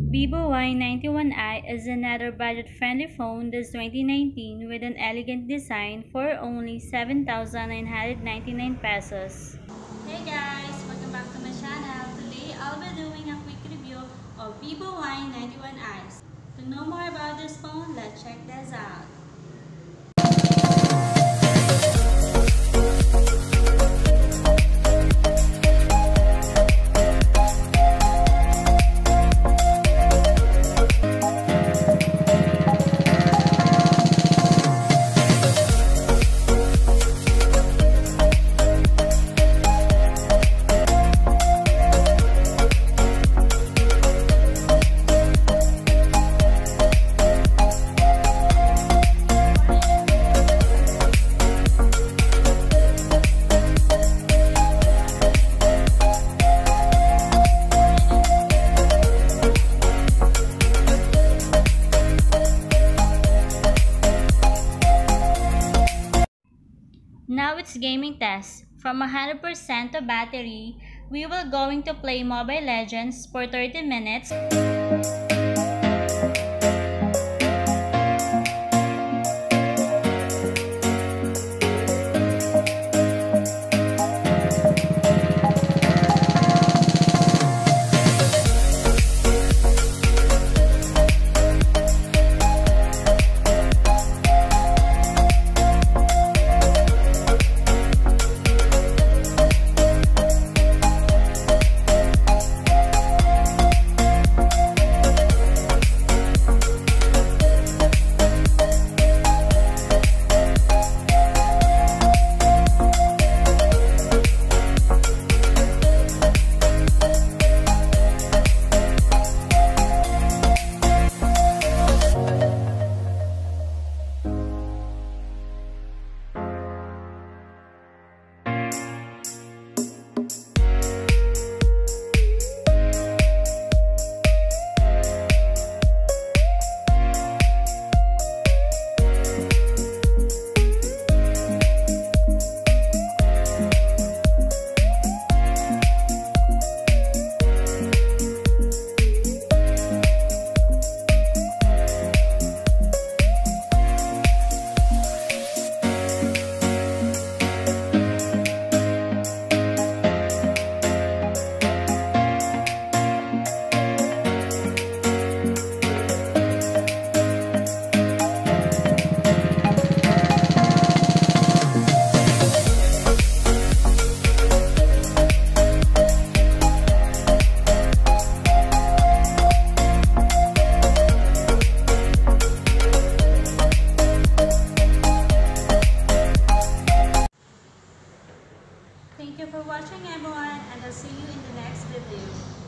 VIVO Y91i is another budget-friendly phone this 2019 with an elegant design for only 7,999 pesos. Hey guys! Welcome back to my channel. Today I'll be doing a quick review of VIVO Y91i. To know more about this phone, let's check this out. Now it's gaming test. From 100% of battery, we will going to play Mobile Legends for 30 minutes. Thank you for watching everyone, and I'll see you in the next review.